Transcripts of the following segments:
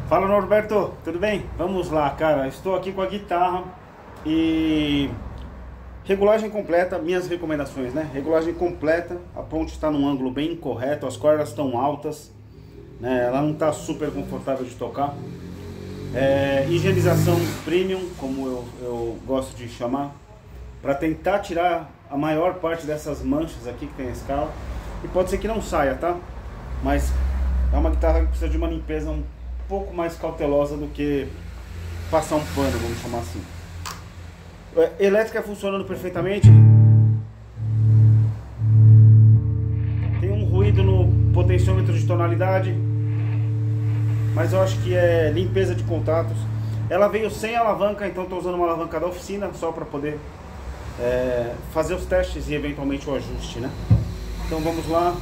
Fala, Norberto, tudo bem? Vamos lá, cara. Estou aqui com a guitarra e regulagem completa, minhas recomendações, né? Regulagem completa, a ponte está num ângulo bem incorreto, as cordas estão altas, né? Ela não está super confortável de tocar. Higienização premium, como eu gosto de chamar, para tentar tirar a maior parte dessas manchas aqui que tem a escala. E pode ser que não saia, tá? Mas é uma guitarra que precisa de uma limpeza um pouco mais cautelosa do que passar um pano, vamos chamar assim. Elétrica funcionando perfeitamente. Tem um ruído no potenciômetro de tonalidade, mas eu acho que é limpeza de contatos. Ela veio sem alavanca, então estou usando uma alavanca da oficina só para poder fazer os testes e eventualmente o ajuste, né? Então vamos lá.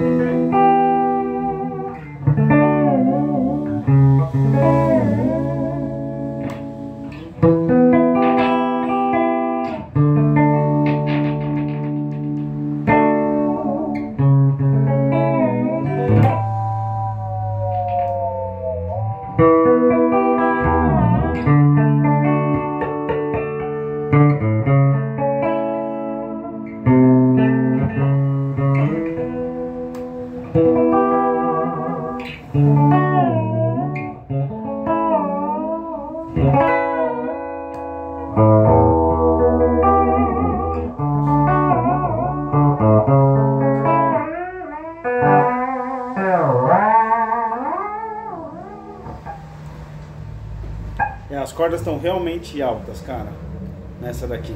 As cordas estão realmente altas, cara, nessa daqui.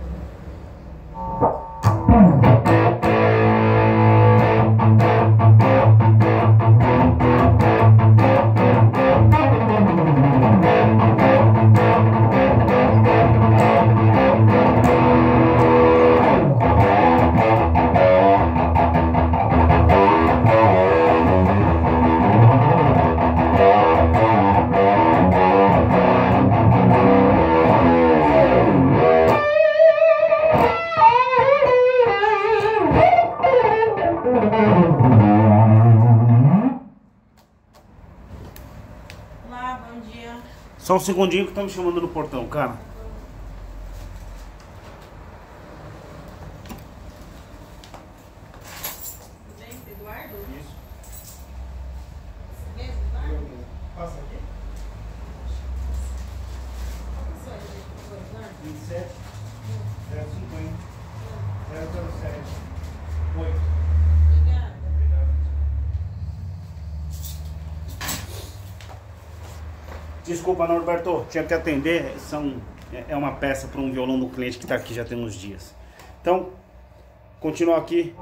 Olá, bom dia. Só um segundinho que estão me chamando no portão, cara. Tudo bem, Eduardo? Isso. Você mesmo, Eduardo? Passa aqui. Qual que é a sua ID, por favor, Eduardo? 27 050 007 8. Obrigada. Desculpa, Norberto, tinha que atender. É uma peça para um violão do cliente que está aqui já tem uns dias. Então, continua aqui.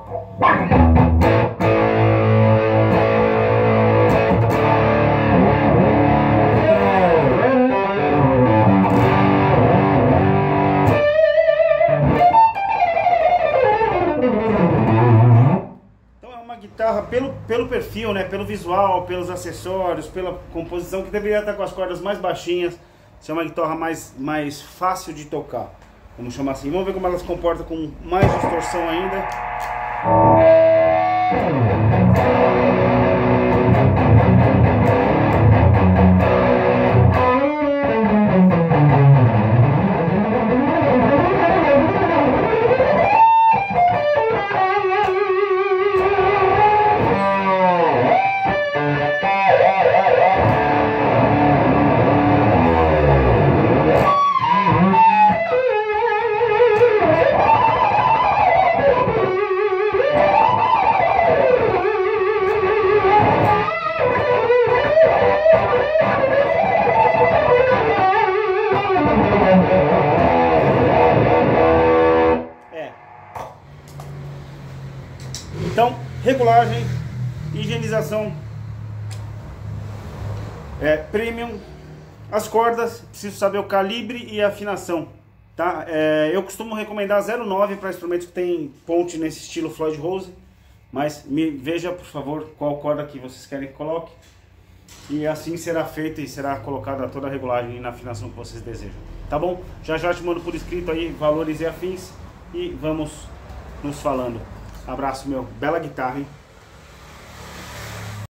Guitarra pelo perfil, né, pelo visual, pelos acessórios, pela composição, que deveria estar com as cordas mais baixinhas, ser uma guitarra mais fácil de tocar, vamos chamar assim. Vamos ver como ela se comporta com mais distorção ainda. Então, regulagem, higienização premium, as cordas, preciso saber o calibre e a afinação, tá? Eu costumo recomendar 0,9 para instrumentos que tem ponte nesse estilo Floyd Rose, mas veja, por favor, qual corda que vocês querem que coloque, e assim será feita e será colocada toda a regulagem na afinação que vocês desejam, tá bom? Já te mando por escrito aí valores e afins e vamos nos falando. Abraço, meu. Bela guitarra, hein?